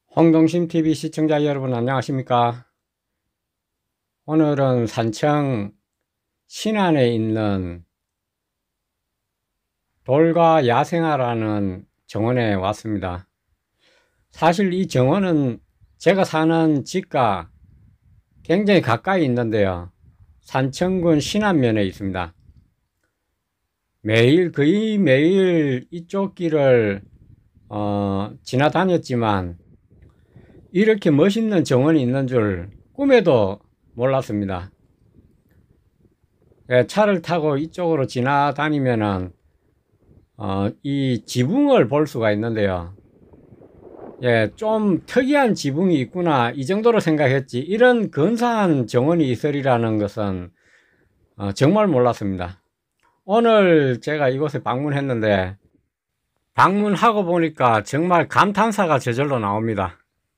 홍동심TV 시청자 여러분 안녕하십니까? 오늘은 산청 신안에 있는 돌과 야생화라는 정원에 왔습니다. 사실 이 정원은 제가 사는 집과 굉장히 가까이 있는데요. 산청군 신안면에 있습니다. 거의 매일 이쪽 길을 지나다녔지만 이렇게 멋있는 정원이 있는 줄 꿈에도 몰랐습니다. 차를 타고 이쪽으로 지나다니면은 이 지붕을 볼 수가 있는데요. 좀 특이한 지붕이 있구나 이 정도로 생각했지 이런 근사한 정원이 있으리라는 것은 정말 몰랐습니다. 오늘 제가 이곳에 방문했는데 방문하고 보니까 정말 감탄사가 저절로 나옵니다.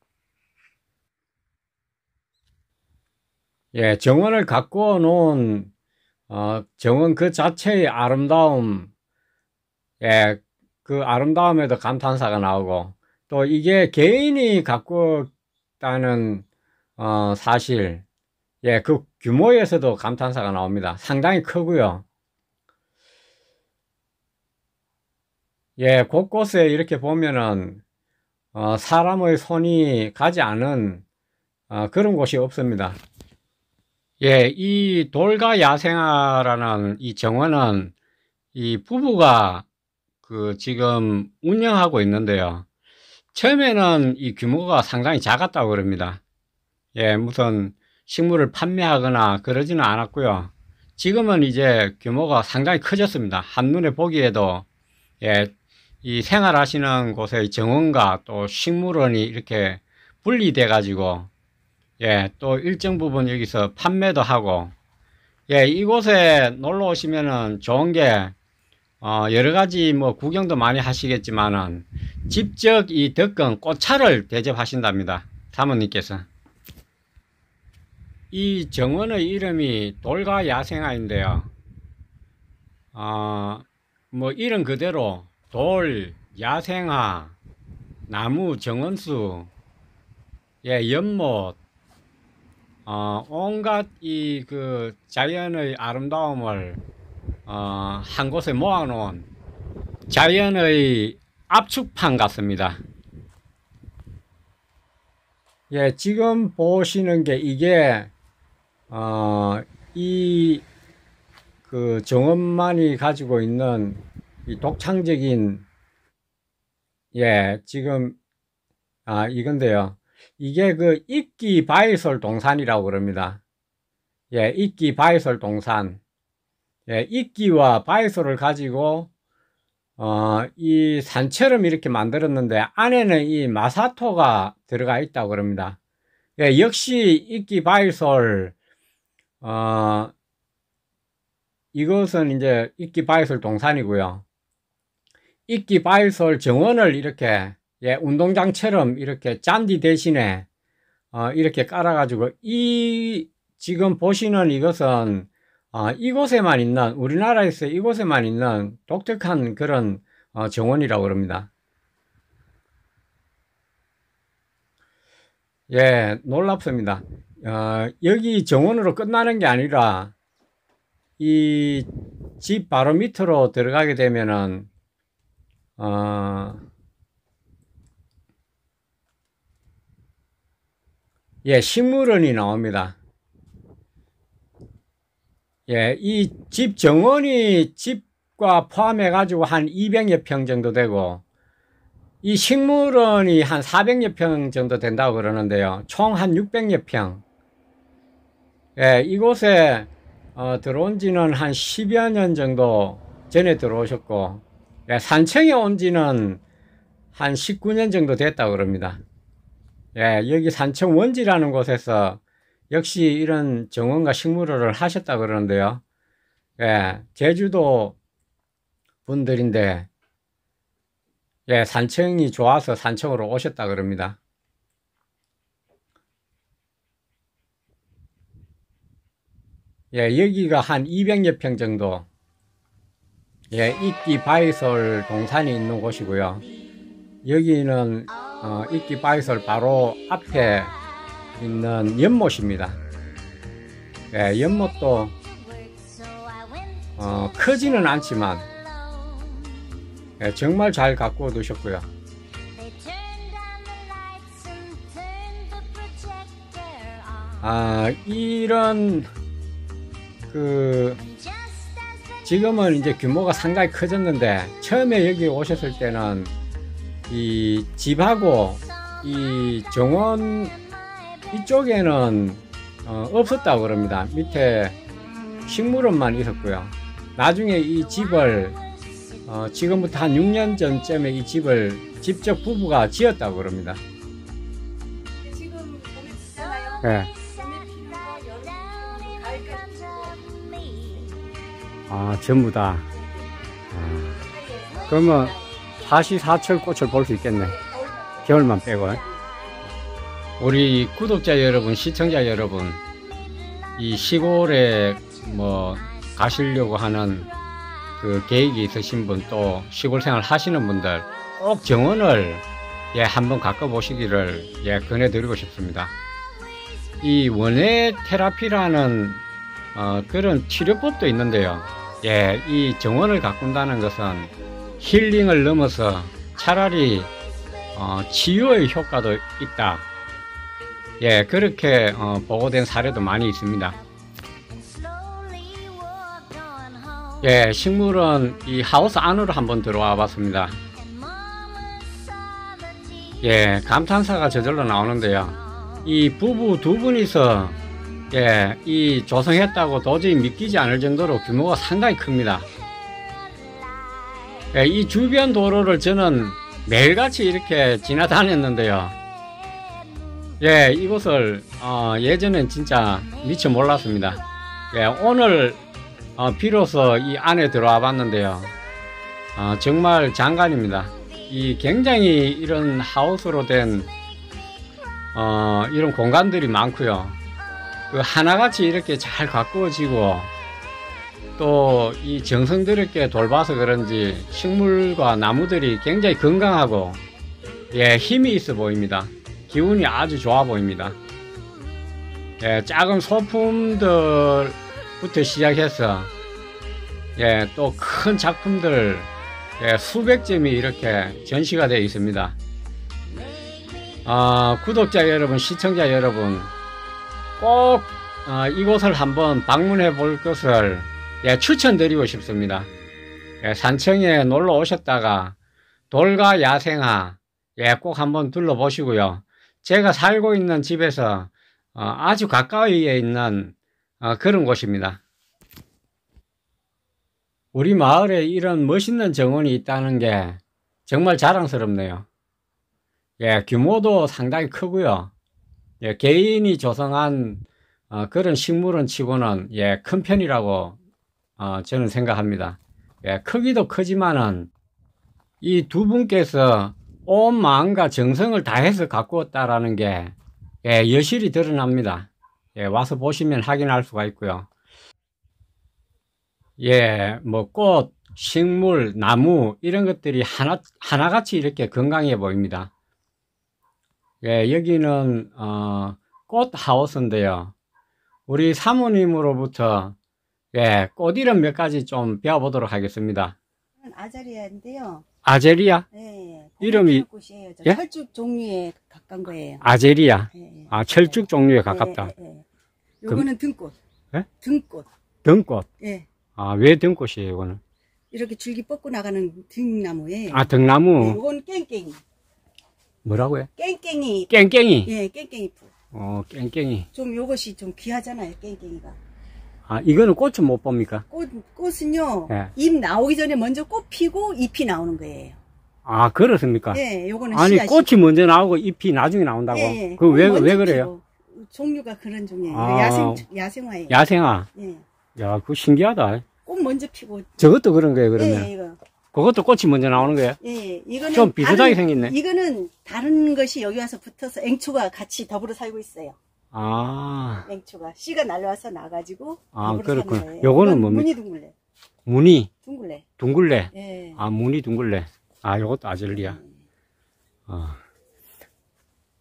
정원을 가꾸어 놓은 정원 그 자체의 아름다움, 그 아름다움에도 감탄사가 나오고 또 이게 개인이 가꾸었다는 사실, 그 규모에서도 감탄사가 나옵니다. 상당히 크고요. 곳곳에 이렇게 보면은 사람의 손이 가지 않은 그런 곳이 없습니다. 이 돌과 야생화라는 이 정원은 이 부부가 지금 운영하고 있는데요. 처음에는 이 규모가 상당히 작았다고 그럽니다. 무슨 식물을 판매하거나 그러지는 않았고요. 지금은 이제 규모가 상당히 커졌습니다. 한눈에 보기에도 이 생활하시는 곳의 정원과 또 식물원이 이렇게 분리돼 가지고 또 일정 부분 여기서 판매도 하고 이곳에 놀러 오시면은 좋은 게 여러 가지 뭐 구경도 많이 하시겠지만은 직접 이 덕근 꽃차를 대접하신답니다. 사모님께서. 이 정원의 이름이 돌과 야생화인데요. 뭐 이름 그대로 돌, 야생화, 나무, 정원수, 연못, 온갖 이 자연의 아름다움을 한 곳에 모아놓은 자연의 압축판 같습니다. 지금 보시는 게 이게 이 정원만이 가지고 있는 이 독창적인 지금 이건데요. 이게 이끼 바이솔 동산이라고 그럽니다. 이끼 바이솔 동산. 이끼와 바이솔을 가지고 이 산처럼 이렇게 만들었는데 안에는 이 마사토가 들어가 있다고 그럽니다. 역시 이끼 바이솔 이것은 이제 이끼 바이솔 동산이고요. 이끼 바이솔 정원을 이렇게 운동장처럼 이렇게 잔디 대신에 이렇게 깔아 가지고 지금 보시는 이것은 이곳에만 있는 우리나라에서 이곳에만 있는 독특한 그런 정원이라고 그럽니다. 놀랍습니다. 여기 정원으로 끝나는 게 아니라 이 집 바로 밑으로 들어가게 되면은 식물원이 나옵니다. 이 집 정원이 집과 포함해 가지고 한 200여 평 정도 되고 이 식물원이 한 400여 평 정도 된다고 그러는데요. 총 한 600여 평. 이곳에 들어온 지는 한 10여 년 정도 전에 들어오셨고 산청에 온 지는 한 19년 정도 됐다고 그럽니다. 여기 산청 원지라는 곳에서 역시 이런 정원과 식물원을 하셨다 그러는데요. 제주도 분들인데 산청이 좋아서 산청으로 오셨다 그럽니다. 여기가 한 200여 평 정도 이끼 바이솔 동산이 있는 곳이고요. 여기는 이끼바이솔 바로 앞에 있는 연못입니다. 예, 연못도 크지는 않지만 예, 정말 잘 가꾸어 두셨고요. 이런 지금은 이제 규모가 상당히 커졌는데 처음에 여기 오셨을 때는 이 집하고 이 정원 이쪽에는 없었다고 그럽니다. 밑에 식물원만 있었고요. 나중에 이 집을 지금부터 한 6년 전쯤에 이 집을 직접 부부가 지었다고 그럽니다. 지금 봄에 피잖아요. 네. 봄에 피는 거, 여름 피는 거, 가을까지 피는 거. 전부 다. 그러면 사시사철 꽃을 볼 수 있겠네. 겨울만 빼고. 우리 구독자 여러분, 시청자 여러분, 이 시골에 뭐 가시려고 하는 그 계획이 있으신 분, 또 시골 생활 하시는 분들 꼭 정원을 한번 가꿔 보시기를 권해드리고 싶습니다. 이 원예 테라피라는 그런 치료법도 있는데요. 이 정원을 가꾼다는 것은 힐링을 넘어서 차라리 치유의 효과도 있다. 그렇게 보고된 사례도 많이 있습니다. 식물은 이 하우스 안으로 한번 들어와 봤습니다. 감탄사가 저절로 나오는데요. 이 부부 두 분이서 이 조성했다고 도저히 믿기지 않을 정도로 규모가 상당히 큽니다. 이 주변 도로를 저는 매일같이 이렇게 지나다녔는데요. 이곳을 예전엔 진짜 미처 몰랐습니다. 오늘 비로소 이 안에 들어와 봤는데요. 정말 장관입니다. 이 굉장히 이런 하우스로 된 이런 공간들이 많고요. 그 하나같이 이렇게 잘 가꾸어지고 또 이 정성 들였게 돌봐서 그런지 식물과 나무들이 굉장히 건강하고 힘이 있어 보입니다. 기운이 아주 좋아 보입니다. 작은 소품들부터 시작해서 또 큰 작품들 수백 점이 이렇게 전시가 되어 있습니다. 구독자 여러분, 시청자 여러분, 꼭 이곳을 한번 방문해 볼 것을 추천드리고 싶습니다. 산청에 놀러 오셨다가 돌과 야생화 꼭 한번 둘러보시고요. 제가 살고 있는 집에서 아주 가까이에 있는 그런 곳입니다. 우리 마을에 이런 멋있는 정원이 있다는 게 정말 자랑스럽네요. 규모도 상당히 크고요. 개인이 조성한 그런 식물원 치고는 큰 편이라고 저는 생각합니다. 크기도 크지만은 이 두 분께서 온 마음과 정성을 다해서 가꾸었다라는 게 여실히 드러납니다. 와서 보시면 확인할 수가 있고요. 뭐 꽃, 식물, 나무 이런 것들이 하나같이 이렇게 건강해 보입니다. 여기는 꽃 하우스인데요. 우리 사모님으로부터 꽃 이름 몇 가지 좀 배워보도록 하겠습니다. 아자리아인데요. 아제리아? 이름이 꽃이에요. 철쭉 종류에 가까운 거예요. 아제리아. 철쭉 종류에 가깝다. 요거는 등꽃. 등꽃. 등꽃. 왜 등꽃이에요, 이거는? 이렇게 줄기 뻗고 나가는 등나무예요. 등나무. 요건 깽깽이. 뭐라고요? 깽깽이. 깽깽이. 깽깽이 풀. 깽깽이. 좀 요것이 좀 귀하잖아요, 깽깽이가. 이거는 꽃은 못 봅니까? 꽃은요, 잎 나오기 전에 먼저 꽃 피고 잎이 나오는 거예요. 그렇습니까? 요거는 아니, 씨앗이. 꽃이 먼저 나오고 잎이 나중에 나온다고? 왜 그래요? 종류가 그런 종이에요. 야생화예요. 야생화? 야, 그거 신기하다. 꽃 먼저 피고. 저것도 그런 거예요, 그러면? 이거. 그것도 꽃이 먼저 나오는 거예요? 이거는. 좀 비슷하게 생겼네. 이거는 다른 것이 여기 와서 붙어서 앵초가 같이 더불어 살고 있어요. 앵초가. 씨가 날라와서 나가지고. 그렇구나. 요거는 뭡니까? 무늬둥글레. 무늬? 둥글레? 예. 무늬둥글레. 요것도 아젤리아.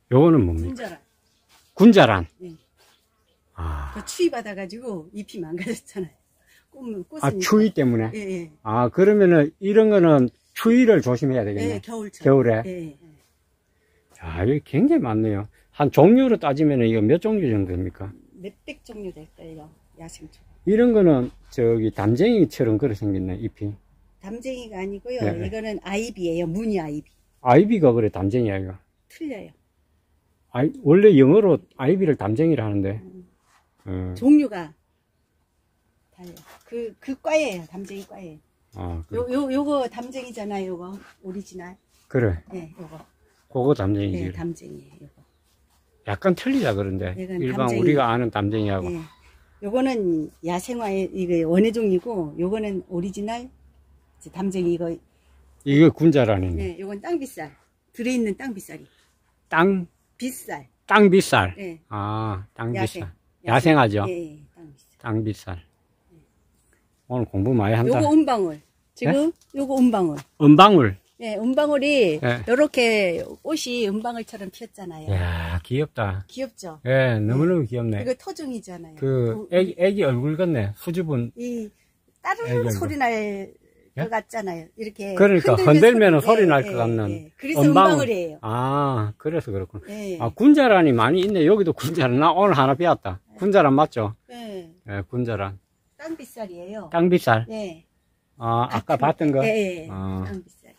요거는 뭡니까? 군자란. 군자란. 네. 아, 그 추위 받아가지고 잎이 망가졌잖아요. 꽃은. 아, 추위 때문에? 예, 예. 아, 그러면은 이런 거는 추위를 조심해야 되겠네. 예, 겨울철. 겨울에? 예, 예. 아, 여기 굉장히 많네요. 한 종류로 따지면 이거 몇 종류 정도 됩니까? 몇백 종류 될걸요, 야생초. 이런 거는 저기 담쟁이처럼 그렇게 생겼네, 잎이. 담쟁이가 아니고요. 네. 이거는 아이비예요. 무늬 아이비. 아이비가 그래, 담쟁이야, 이거. 틀려요. 원래 영어로 아이비를 담쟁이라 하는데. 종류가 달라요. 그 과예요. 담쟁이 과예요. 아, 그래. 요거 담쟁이잖아요. 요거 오리지널. 그래. 네, 요거. 그거 담쟁이지. 네, 담쟁이에요. 요거. 약간 틀리자, 그런데. 이건 일반 담쟁이. 우리가 아는 담쟁이하고. 네. 요거는 야생화의 이게 원예종이고, 요거는 오리지널 이제 담쟁이 이거. 이거 군자라는. 네, 요건 땅빗살. 들어있는 땅빗살이. 빗살. 빗살. 땅빗살. 네. 아, 땅빗살. 야생. 야생하죠? 예, 예, 땅빗살. 땅빗살. 오늘 공부 많이 한다. 요거 은방울. 지금 요거 은방울. 은방울. 네, 은방울이 네. 요렇게 꽃이 은방울처럼 피었잖아요. 이야, 귀엽다. 귀엽죠? 예, 너무너무 귀엽네. 이거 토종이잖아요. 애기 얼굴 같네. 수줍은. 이 애기 따르릉 얼굴. 소리 날 것 예? 같잖아요. 이렇게. 그러니까, 흔들면 소리 날 것 같는. 그래서 은방울이에요. 아, 그래서 그렇구나. 예. 아, 군자란이 많이 있네. 여기도 군자란. 나 오늘 하나 배웠다. 군자란 맞죠? 예. 예, 군자란. 땅빗살이에요. 땅빗살. 네. 아, 아까 봤던 거? 예, 예. 아. 땅빗살이에요.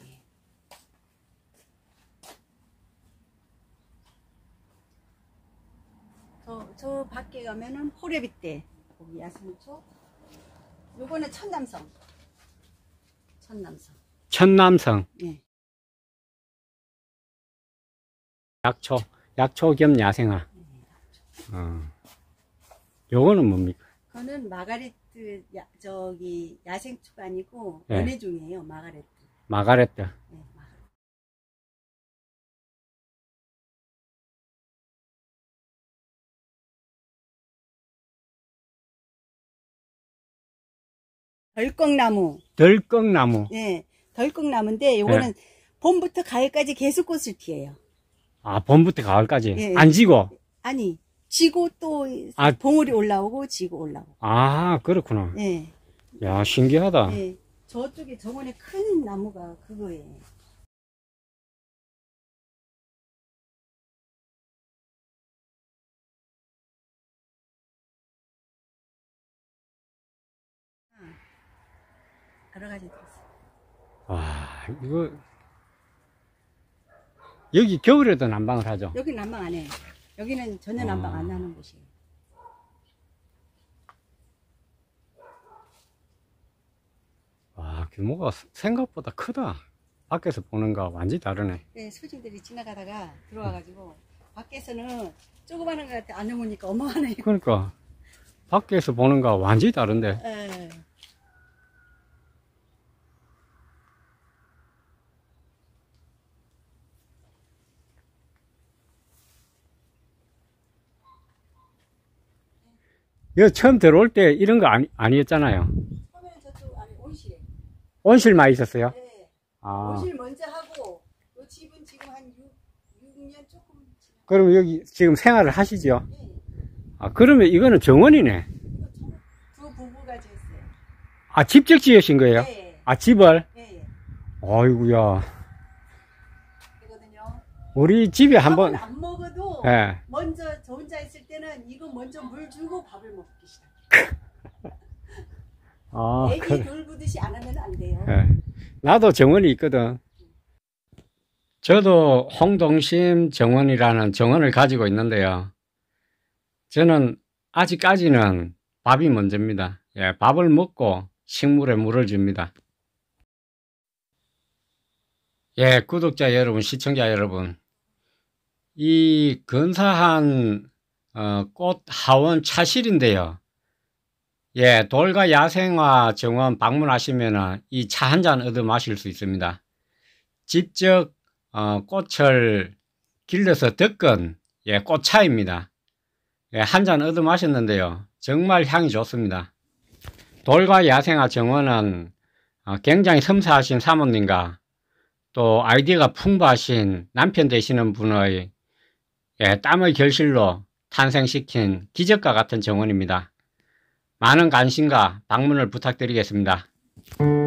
저 밖에 가면은 호래빗대. 거기 야생초. 요거는 천남성. 천남성. 천남성. 예. 약초 겸 야생화. 요거는 뭡니까? 그거는 마가레트 야생초가 아니고 예. 원예종이에요. 마가레트. 마가레트. 네, 마가레트. 덜꺽나무. 덜꺽나무. 예. 덜꺽나무인데 요거는 봄부터 가을까지 계속 꽃을 피해요. 아, 봄부터 가을까지. 예. 안 지고. 아니, 지고 또 아. 봉우리 올라오고 지고 올라오고. 아, 그렇구나. 예. 야, 신기하다. 예. 저쪽에 정원에 큰 나무가 그거예요. 여러 가지 들었어요. 와, 이거. 여기 겨울에도 난방을 하죠? 여기 난방 안 해요. 여기는 전혀 난방 안 하는 곳이에요. 와, 규모가 생각보다 크다. 밖에서 보는 거와 완전히 다르네. 네, 소진들이 지나가다가 들어와가지고 밖에서는 조그마한 것 같아. 안에 오니까 어마하네요. 그러니까 밖에서 보는 거와 완전히 다른데. 예. 여기 처음 들어올 때 이런 거 아니었잖아요. 처음에는 저쪽 안에 온실에. 온실만 있었어요? 네. 아. 온실 먼저 하고 요 집은 지금 한 6년 조금 지나. 그러면 여기 지금 생활을 하시죠? 네. 아, 그러면 이거는 정원이네. 이거 두 부부가 지었어요. 아, 직접 지으신 거예요? 네. 아, 집을? 네. 아이고야. 이거든요. 우리 집에 한번, 밥은 안 먹어도 예. 먼저 저 혼자 있을 때는 이거 먼저 물 주고 밥을 먹기 시작해요. 아, 애기 돌보듯이 안 하면 안 돼요. 예. 나도 정원이 있거든. 저도 홍동심 정원이라는 정원을 가지고 있는데요. 저는 아직까지는 밥이 먼저입니다. 예, 밥을 먹고 식물에 물을 줍니다. 예, 구독자 여러분, 시청자 여러분. 이 근사한 꽃 하원 차실인데요. 예, 돌과 야생화 정원 방문하시면 이 차 한 잔 얻어 마실 수 있습니다. 직접 꽃을 길러서 덮은 예, 꽃차입니다. 예, 한 잔 얻어 마셨는데요. 정말 향이 좋습니다. 돌과 야생화 정원은 굉장히 섬세하신 사모님과 또 아이디어가 풍부하신 남편 되시는 분의 예, 땀의 결실로 탄생시킨 기적과 같은 정원입니다. 많은 관심과 방문을 부탁드리겠습니다.